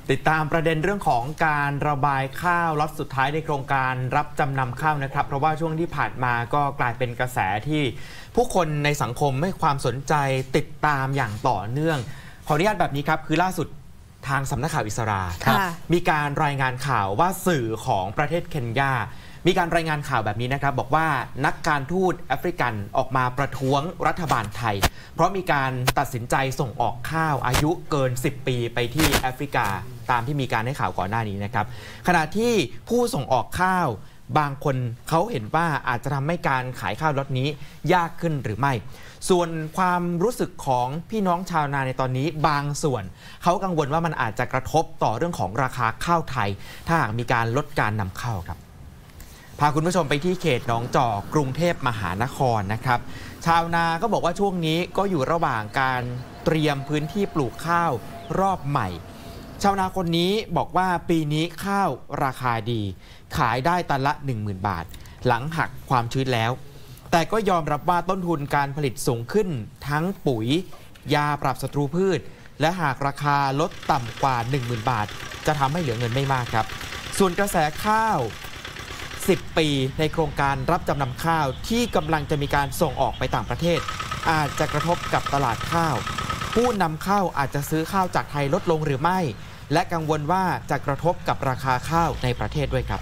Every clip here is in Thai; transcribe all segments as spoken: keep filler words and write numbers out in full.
ติดตามประเด็นเรื่องของการระบายข้าวล็อตสุดท้ายในโครงการรับจำนำข้าวนะครับเพราะว่าช่วงที่ผ่านมาก็กลายเป็นกระแสที่ผู้คนในสังคมให้ความสนใจติดตามอย่างต่อเนื่องขออนุญาตแบบนี้ครับคือล่าสุดทางสำนักข่าวอิสรามีการรายงานข่าวว่าสื่อของประเทศเคนยามีการรายงานข่าวแบบนี้นะครับบอกว่านักการทูตแอฟริกันออกมาประท้วงรัฐบาลไทยเพราะมีการตัดสินใจส่งออกข้าวอายุเกินสิบปีไปที่แอฟริกาตามที่มีการให้ข่าวก่อนหน้านี้นะครับขณะที่ผู้ส่งออกข้าวบางคนเขาเห็นว่าอาจจะทำให้การขายข้าวล็อตนี้ยากขึ้นหรือไม่ส่วนความรู้สึกของพี่น้องชาวนาในตอนนี้บางส่วนเขากังวลว่ามันอาจจะกระทบต่อเรื่องของราคาข้าวไทยถ้าหากมีการลดการนำเข้าครับพาคุณผู้ชมไปที่เขตหนองจอกกรุงเทพมหานครนะครับชาวนาก็บอกว่าช่วงนี้ก็อยู่ระหว่างการเตรียมพื้นที่ปลูกข้าวรอบใหม่ชาวนาคนนี้บอกว่าปีนี้ข้าวราคาดีขายได้ตันละ หนึ่งหมื่น บาทหลังหักความชื้นแล้วแต่ก็ยอมรับว่าต้นทุนการผลิตสูงขึ้นทั้งปุ๋ยยาปรับศัตรูพืชและหากราคาลดต่ำกว่า หนึ่งหมื่น บาทจะทำให้เหลือเงินไม่มากครับส่วนกระแสข้าวสิบปีในโครงการรับจำนำข้าวที่กำลังจะมีการส่งออกไปต่างประเทศอาจจะกระทบกับตลาดข้าวผู้นำเข้าอาจจะซื้อข้าวจากไทยลดลงหรือไม่และกังวลว่าจะกระทบกับราคาข้าวในประเทศด้วยครับ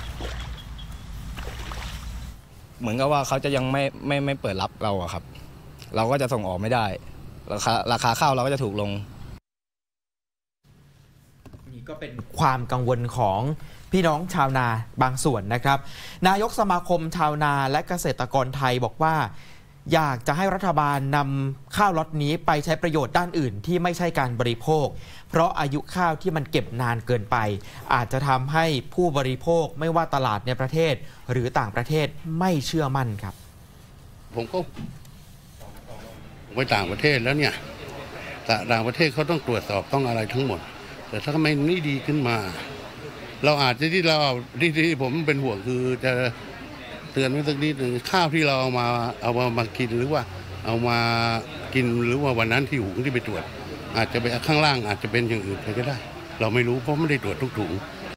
เหมือนกับว่าเขาจะยังไม่ไม่ไม่เปิดรับเราอะครับเราก็จะส่งออกไม่ได้ราคาราคาข้าวเราก็จะถูกลงนี่ก็เป็นความกังวลของพี่น้องชาวนาบางส่วนนะครับนายกสมาคมชาวนาและเกษตรกรไทยบอกว่าอยากจะให้รัฐบาลนำข้าวล็อตนี้ไปใช้ประโยชน์ด้านอื่นที่ไม่ใช่การบริโภคเพราะอายุข้าวที่มันเก็บนานเกินไปอาจจะทำให้ผู้บริโภคไม่ว่าตลาดในประเทศหรือต่างประเทศไม่เชื่อมั่นครับผมก็ไปต่างประเทศแล้วเนี่ยแต่ต่างประเทศเขาต้องตรวจสอบต้องอะไรทั้งหมดแต่ถ้าไม่นี่ดีขึ้นมาเราอาจจะที่เราที่ที่ผมเป็นห่วงคือจะเตือนไว้สักนิดหนึ่งข้าวที่เราเอามาเอามามากินหรือว่าเอามากินหรือว่าวันนั้นที่หุงที่ไปตรวจอาจจะไปข้างล่างอาจจะเป็นอย่างอื่นไปก็ได้เราไม่รู้เพราะไม่ได้ตรวจทุกถุง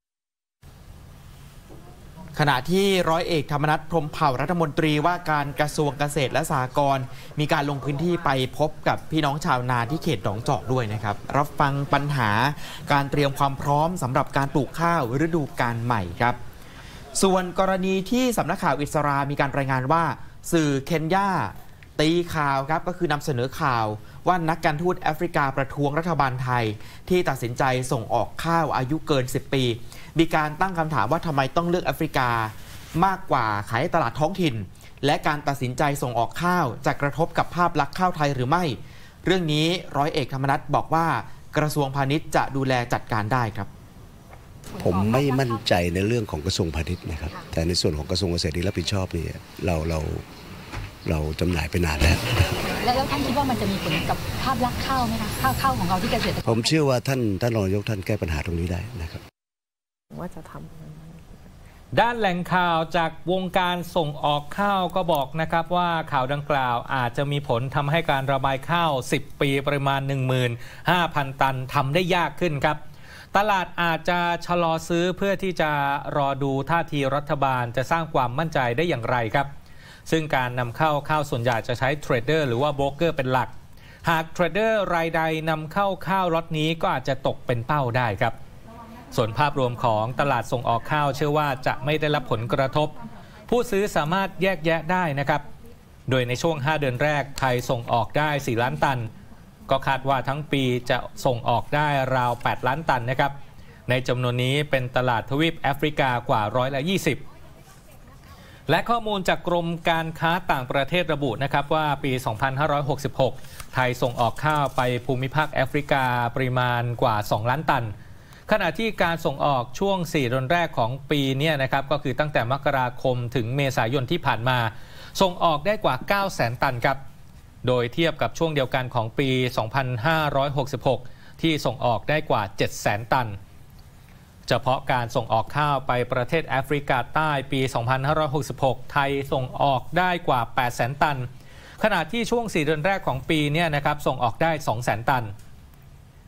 ขณะที่ร้อยเอกธรรมนัส พรหมเผ่ารัฐมนตรีว่าการกระทรวงเกษตรและสหกรณ์มีการลงพื้นที่ไปพบกับพี่น้องชาวนาที่เขตหนองจอกด้วยนะครับรับฟังปัญหาการเตรียมความพร้อมสำหรับการปลูกข้าวฤดูกาลใหม่ครับส่วนกรณีที่สำนักข่าวอิสรามีการรายงานว่าสื่อเคนยาตีข่าวครับก็คือนำเสนอข่าวว่านักการทูตแอฟริกาประท้วงรัฐบาลไทยที่ตัดสินใจส่งออกข้าวอายุเกินสิบปีมีการตั้งคำถามว่าทำไมต้องเลือกแอฟริกามากกว่าขายตลาดท้องถิ่นและการตัดสินใจส่งออกข้าวจะกระทบกับภาพลักษณ์ข้าวไทยหรือไม่เรื่องนี้ร้อยเอกธรรมนัสบอกว่ากระทรวงพาณิชย์จะดูแลจัดการได้ครับผมไม่มั่นใจในเรื่องของกระทรวงพาณิชย์นะครับแต่ในส่วนของกระทรวงเกษตรที่รับผิดชอบนี่เราเราเราจำหน่ายไปนานแล้วแล้วท่านคิดว่ามันจะมีผลกับภาพลักษณ์ข้าวไหมคะข้าวข้าวของเราที่เกษตรผมเชื่อว่าท่านท่านรองนายกท่านแก้ปัญหาตรงนี้ได้นะครับว่าจะทำด้านแหล่งข่าวจากวงการส่งออกข้าวก็บอกนะครับว่าข่าวดังกล่าวอาจจะมีผลทำให้การระบายข้าวสิบปีปริมาณ หนึ่งหมื่นห้าพัน ตันทำได้ยากขึ้นครับตลาดอาจจะชะลอซื้อเพื่อที่จะรอดูท่าทีรัฐบาลจะสร้างความมั่นใจได้อย่างไรครับซึ่งการนำเข้าข้าวส่วนใหญ่จะใช้เทรดเดอร์หรือว่าโบรกเกอร์เป็นหลักหากเทรดเดอร์รายใดนำเข้าข้าวล็อตนี้ก็อาจจะตกเป็นเป้าได้ครับส่วนภาพรวมของตลาดส่งออกข้าวเชื่อว่าจะไม่ได้รับผลกระทบผู้ซื้อสามารถแยกแยะได้นะครับโดยในช่วงห้าเดือนแรกไทยส่งออกได้สี่ล้านตันก็คาดว่าทั้งปีจะส่งออกได้ราวแปดล้านตันนะครับในจำนวนนี้เป็นตลาดทวีปแอฟริกากว่าร้อยละยี่สิบและข้อมูลจากกรมการค้าต่างประเทศระบุนะครับว่าปีสองพันห้าร้อยหกสิบหกไทยส่งออกข้าวไปภูมิภาคแอฟริกาปริมาณกว่าสองล้านตันขณะที่การส่งออกช่วงสี่เดือนแรกของปีนี้นะครับก็คือตั้งแต่มกราคมถึงเมษายนที่ผ่านมาส่งออกได้กว่าเก้าแสนตันครับโดยเทียบกับช่วงเดียวกันของปีสองพันห้าร้อยหกสิบหกที่ส่งออกได้กว่าเจ็ดแสนตันเฉพาะการส่งออกข้าวไปประเทศแอฟริกาใต้ปีสองพันห้าร้อยหกสิบหกไทยส่งออกได้กว่าแปดแสนตันขณะที่ช่วงสี่เดือนแรกของปีนี้นะครับส่งออกได้สองแสนตัน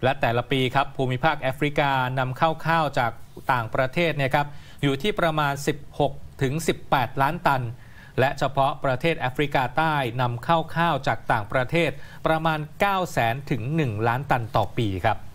และแต่ละปีครับภูมิภาคแอฟริกานำเข้าข้าวจากต่างประเทศเนี่ยครับอยู่ที่ประมาณ สิบหกถึงสิบแปด ล้านตันและเฉพาะประเทศแอฟริกาใต้นำเข้าข้าวจากต่างประเทศประมาณ เก้าแสน ถึง หนึ่ง ล้านตันต่อปีครับ